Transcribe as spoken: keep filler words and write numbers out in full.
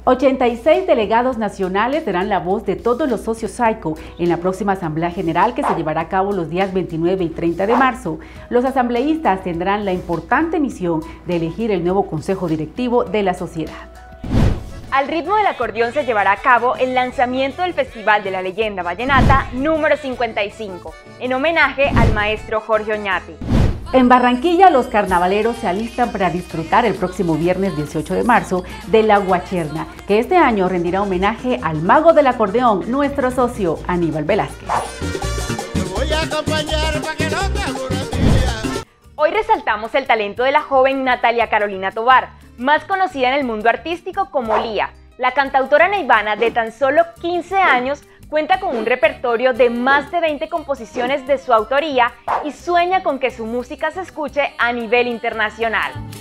ochenta y seis delegados nacionales serán la voz de todos los socios Psycho en la próxima Asamblea General que se llevará a cabo los días veintinueve y treinta de marzo. Los asambleístas tendrán la importante misión de elegir el nuevo consejo directivo de la sociedad. Al ritmo del acordeón se llevará a cabo el lanzamiento del Festival de la Leyenda Vallenata número cincuenta y cinco, en homenaje al maestro Jorge Oñate. En Barranquilla, los carnavaleros se alistan para disfrutar el próximo viernes dieciocho de marzo de la Guacherna, que este año rendirá homenaje al mago del acordeón, nuestro socio Aníbal Velázquez. Te voy a acompañar para que no te aburras. Hoy resaltamos el talento de la joven Natalia Carolina Tovar, más conocida en el mundo artístico como Lía. La cantautora neivana de tan solo quince años cuenta con un repertorio de más de veinte composiciones de su autoría y sueña con que su música se escuche a nivel internacional.